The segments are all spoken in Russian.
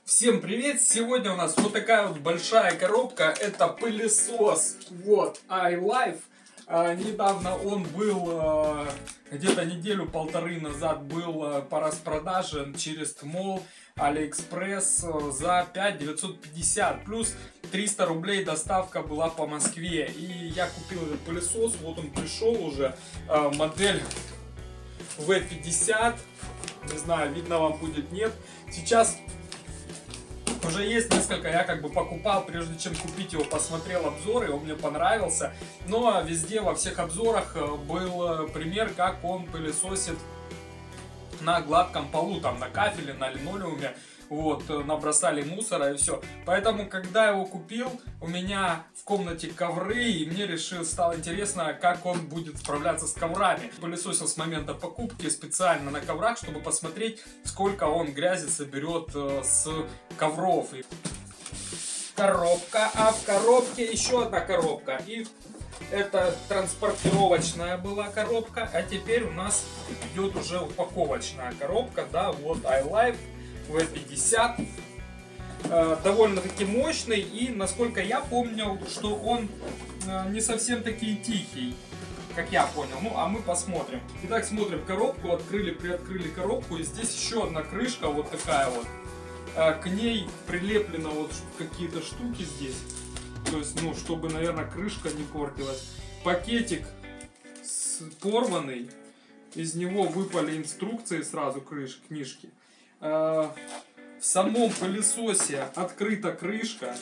Всем привет! Сегодня у нас вот такая вот большая коробка. Это пылесос. Вот, iLife. Недавно он был, где-то неделю-полторы назад был по распродаже через ТМОЛ, Алиэкспресс за 5950. Плюс 300 рублей доставка была по Москве. И я купил этот пылесос. Вот он пришел уже. Модель V50. Не знаю, видно вам будет, нет. Сейчас уже есть несколько, я как бы покупал, прежде чем купить его, посмотрел обзоры, он мне понравился. Но везде, во всех обзорах был пример, как он пылесосит на гладком полу, там на кафеле, на линолеуме. Вот, набросали мусора и все. Поэтому, когда я его купил, у меня в комнате ковры, и мне стало интересно, как он будет справляться с коврами. Пылесосил с момента покупки специально на коврах, чтобы посмотреть, сколько он грязи соберет с ковров. Коробка, а в коробке еще одна коробка. И это транспортировочная была коробка, а теперь у нас идет уже упаковочная коробка, да, вот iLife V50, довольно-таки мощный, и насколько я помню, что он не совсем таки тихий, как я понял. Ну, а мы посмотрим. Итак, смотрим коробку, приоткрыли коробку, и здесь еще одна крышка, вот такая вот. К ней прилеплено вот какие-то штуки здесь, то есть, ну, чтобы, наверное, крышка не портилась. Пакетик порванный, из него выпали инструкции сразу, книжки. В самом пылесосе открыта крышка.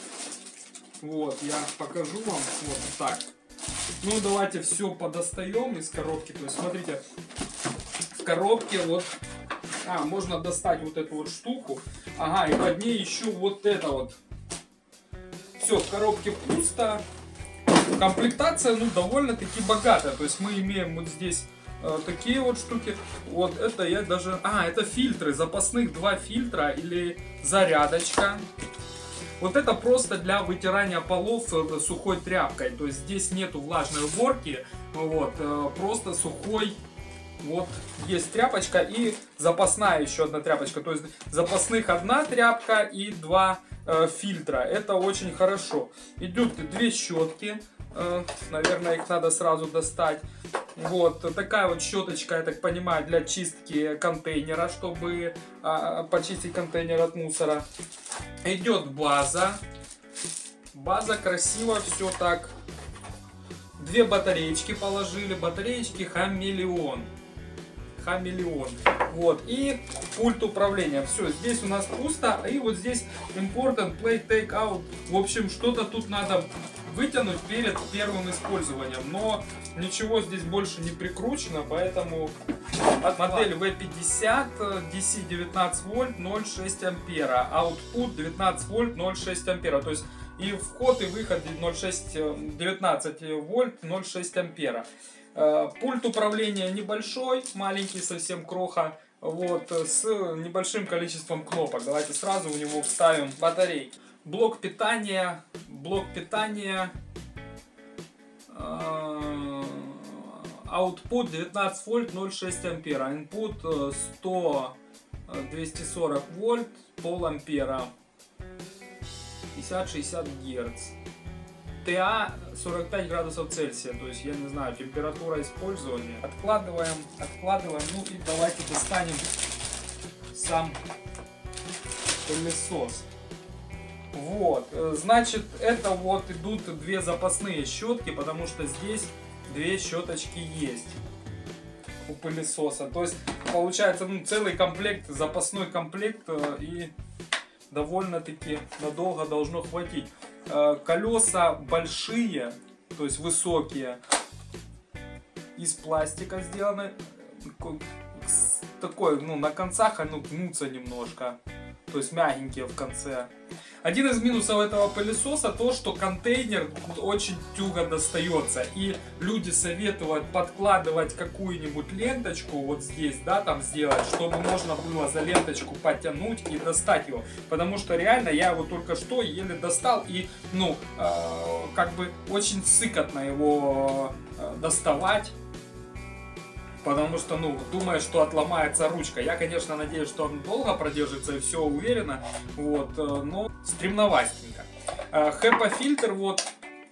Вот, я покажу вам. Вот так. Ну, давайте все подостаем из коробки. То есть, смотрите, в коробке вот... можно достать вот эту вот штуку. Ага, и под ней еще вот это вот. Все, в коробке пусто. Комплектация, ну, довольно-таки богатая. То есть, мы имеем вот здесь... такие вот штуки. Вот это я даже... это фильтры. Запасных 2 фильтра или зарядочка. Вот это просто для вытирания полов сухой тряпкой. То есть здесь нету влажной уборки. Вот, просто сухой. Вот есть тряпочка и запасная еще одна тряпочка. То есть запасных 1 тряпка и 2 фильтра. Это очень хорошо. Идут 2 щетки. Наверное, их надо сразу достать. Вот такая вот щеточка, я так понимаю, для чистки контейнера, чтобы почистить контейнер от мусора. Идет база. База красиво, все так. 2 батареечки положили. Батареечки Хамелеон. Вот. И пульт управления. Все, здесь у нас пусто. И вот здесь Important Play Take Out. В общем, что-то тут надо вытянуть перед первым использованием. Но ничего здесь больше не прикручено, поэтому модель V50, DC 19 вольт, 0,6 ампера. Output 19 вольт, 0,6 ампера. То есть и вход, и выход 19 вольт, 0,6 ампера. Пульт управления небольшой, маленький совсем кроха, вот, с небольшим количеством кнопок. Давайте сразу в него вставим батарейки. Блок питания, output 19 вольт, 0,6 ампера, input 100, 240 вольт, пол ампера, 50-60 герц. TA 45 градусов Цельсия, то есть, я не знаю, температура использования. Откладываем, ну и давайте достанем сам пылесос. Вот, значит, это вот идут 2 запасные щетки, потому что здесь 2 щеточки есть у пылесоса. То есть, получается, ну, целый комплект, запасной комплект, и довольно-таки надолго должно хватить. Колеса большие, то есть высокие, из пластика сделаны. Такой, ну, на концах оно гнутся немножко, то есть мягенькие в конце. Один из минусов этого пылесоса то, что контейнер очень туго достается, и люди советуют подкладывать какую-нибудь ленточку вот здесь, да, там сделать, чтобы можно было за ленточку потянуть и достать его, потому что реально я его только что еле достал, и, ну, как бы очень сыкотно его доставать. Потому что, ну, думаю, что отломается ручка. Я, конечно, надеюсь, что он долго продержится и все уверенно. Вот, но стремновастенько. HEPA фильтр, вот.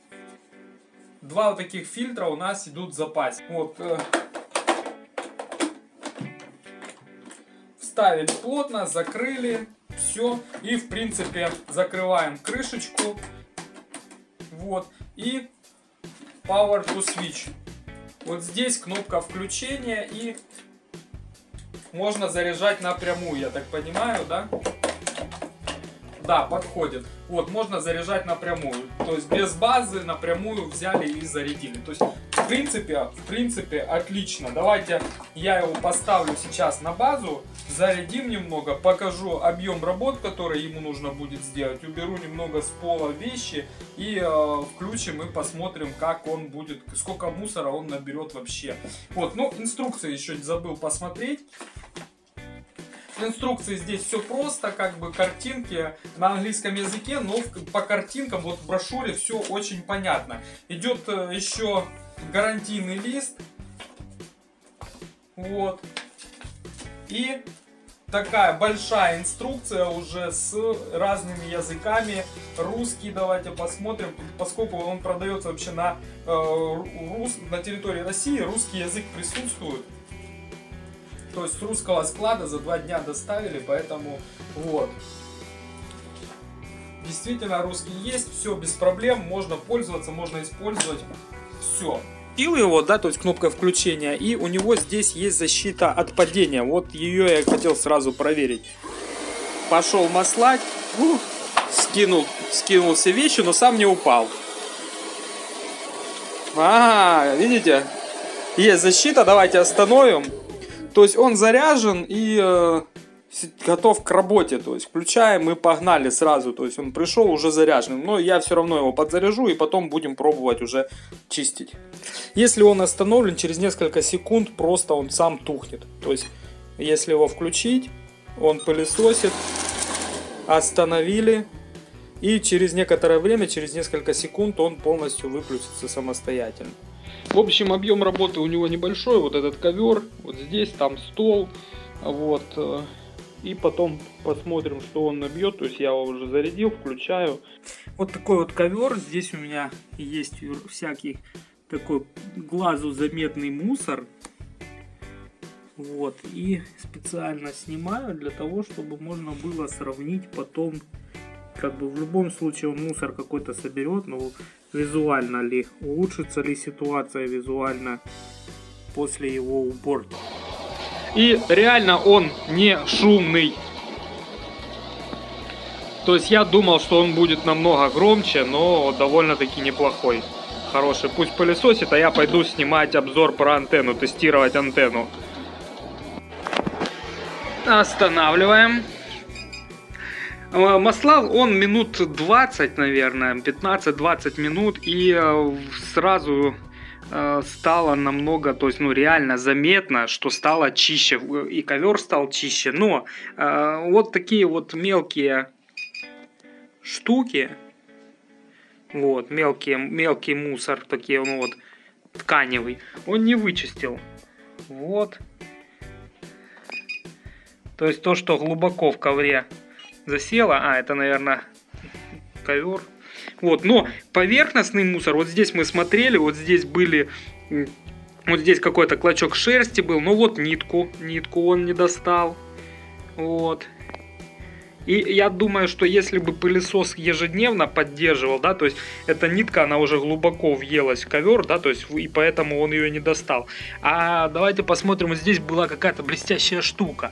2 вот таких фильтра у нас идут в запасе. Вот. Вставили плотно, закрыли. Все. И, в принципе, закрываем крышечку. Вот. И Power to Switch. Вот здесь кнопка включения, и можно заряжать напрямую, я так понимаю, да? Да, подходит. Вот, можно заряжать напрямую. То есть без базы напрямую взяли и зарядили. То есть, в принципе, отлично. Давайте я его поставлю сейчас на базу, зарядим немного, покажу объем работ, который ему нужно будет сделать. Уберу немного с пола вещи и включим и посмотрим, как он будет, сколько мусора он наберет вообще. Вот, ну, инструкции еще не забыл посмотреть. В инструкции здесь все просто, как бы картинки на английском языке, но по картинкам, вот в брошюре все очень понятно. Идет еще гарантийный лист. Вот. И такая большая инструкция уже с разными языками. Русский давайте посмотрим, поскольку он продается вообще на территории России, русский язык присутствует. То есть с русского склада за 2 дня доставили, поэтому вот. Действительно русский есть, все без проблем, можно пользоваться, можно использовать, все. Включил его, да, то есть кнопка включения, и у него здесь есть защита от падения. Вот ее я хотел сразу проверить. Пошел маслать, скинул все вещи, но сам не упал. Видите? Есть защита, давайте остановим. То есть он заряжен и готов к работе. То есть включаем и погнали сразу. То есть он пришел уже заряженным. Но я все равно его подзаряжу и потом будем пробовать уже чистить. Если он остановлен, через несколько секунд просто он сам тухнет. То есть если его включить, он пылесосит. Остановили. И через некоторое время, через несколько секунд он полностью выключится самостоятельно. В общем, объем работы у него небольшой. Вот этот ковер, вот здесь, там стол. Вот. И потом посмотрим, что он набьет. То есть я его уже зарядил, включаю. Вот такой вот ковер. Здесь у меня есть всякий такой глазу заметный мусор. Вот. И специально снимаю для того, чтобы можно было сравнить потом. Как бы в любом случае он мусор какой-то соберет, но визуально ли, улучшится ли ситуация визуально после его уборки. И реально он не шумный. То есть я думал, что он будет намного громче, но довольно-таки неплохой. Хороший. Пусть пылесосит, а я пойду снимать обзор про антенну, тестировать антенну. Останавливаем. Маслал он минут 20, наверное, 15-20 минут, и сразу стало намного, то есть, ну, реально заметно, что стало чище, и ковер стал чище. Но вот такие вот мелкие штуки, вот, мелкий мусор, такие, ну, вот, тканевый, он не вычистил. Вот. То есть то, что глубоко в ковре засело, это, наверное, ковер. Вот, но поверхностный мусор, вот здесь мы смотрели, вот здесь были, вот здесь какой-то клочок шерсти был, но вот нитку он не достал. Вот. И я думаю, что если бы пылесос ежедневно поддерживал, да, то есть эта нитка, она уже глубоко въелась в ковер, да, то есть и поэтому он ее не достал. А давайте посмотрим, вот здесь была какая-то блестящая штука.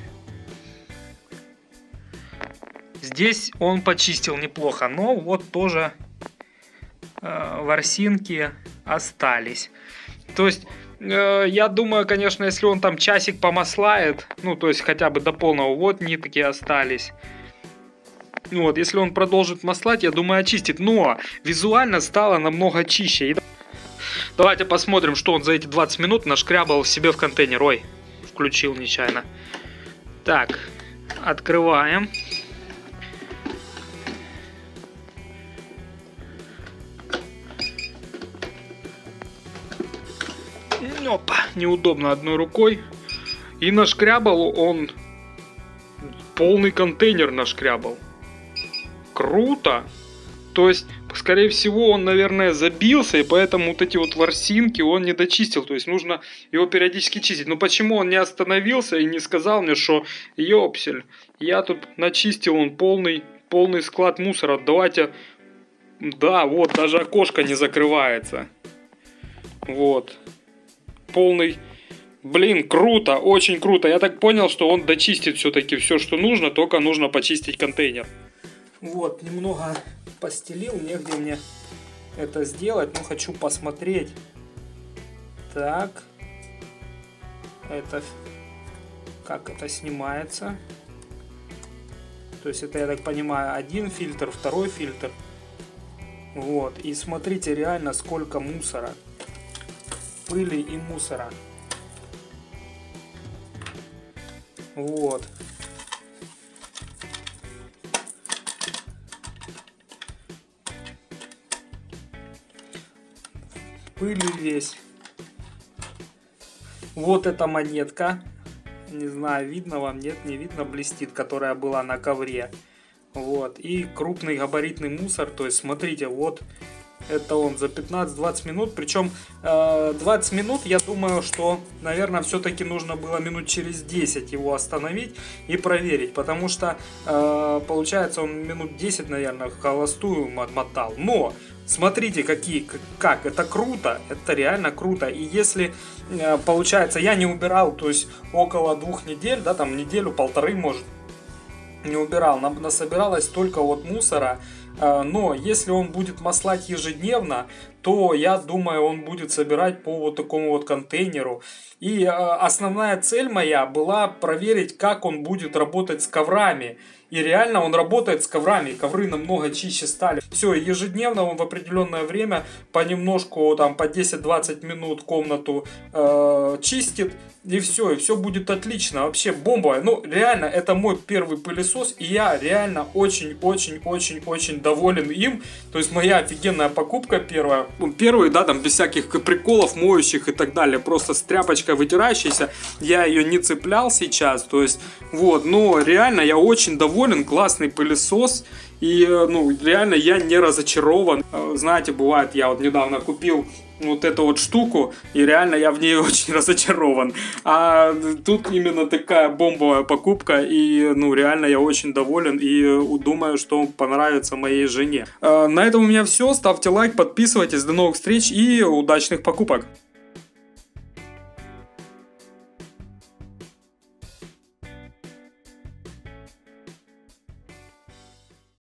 Здесь он почистил неплохо, но вот тоже ворсинки остались. То есть, я думаю, конечно, если он там часик помаслает, ну, то есть хотя бы до полного, вот нитки остались. Вот, если он продолжит маслать, я думаю, очистит. Но визуально стало намного чище. Давайте посмотрим, что он за эти 20 минут нашкрябал себе в контейнер. Ой, включил нечаянно. Так, открываем. Опа, неудобно одной рукой. И нашкрябал он полный контейнер нашкрябал. Круто! То есть, скорее всего, он, наверное, забился, и поэтому вот эти вот ворсинки он не дочистил. То есть, нужно его периодически чистить. Но почему он не остановился и не сказал мне, что ёпсель, я тут начистил он полный склад мусора. Давайте... Да, вот, даже окошко не закрывается. Вот. Полный... Блин, круто, очень круто. Я так понял, что он дочистит все-таки все, что нужно, только нужно почистить контейнер. Вот, немного постелил, негде мне это сделать, но хочу посмотреть. Так. Это... Как это снимается? То есть это, я так понимаю, один фильтр, второй фильтр. Вот, и смотрите реально сколько мусора. Пыли и мусора. Вот. Пыли весь. Вот эта монетка. Не знаю, видно вам, нет, не видно, блестит, которая была на ковре. Вот. И крупный габаритный мусор. То есть, смотрите, вот это он за 15-20 минут. Причем 20 минут, я думаю, что, наверное, все-таки нужно было минут через 10 его остановить и проверить. Потому что, получается, он минут 10, наверное, холостую мотал. Но... Смотрите, как это круто, это реально круто. И если, получается, я не убирал, то есть около 2 недель, да, там неделю-полторы, может, не убирал, насобиралось только вот мусора. Но если он будет маслать ежедневно, то я думаю, он будет собирать по вот такому вот контейнеру. И основная цель моя была проверить, как он будет работать с коврами. И реально он работает с коврами, ковры намного чище стали. Все, ежедневно он в определенное время понемножку, там по 10-20 минут комнату чистит. И все будет отлично, вообще бомба. Ну реально, это мой первый пылесос, и я реально очень доволен им. То есть моя офигенная покупка первая. Первый, да, там без всяких приколов, моющих и так далее. Просто с тряпочкой вытирающейся. Я ее не цеплял сейчас, то есть вот, но реально я очень доволен, классный пылесос. И, ну, реально я не разочарован. Знаете, бывает, я вот недавно купил вот эту вот штуку, и реально я в ней очень разочарован. А тут именно такая бомбовая покупка, и, ну, реально я очень доволен, и думаю, что понравится моей жене. На этом у меня все. Ставьте лайк, подписывайтесь. До новых встреч и удачных покупок.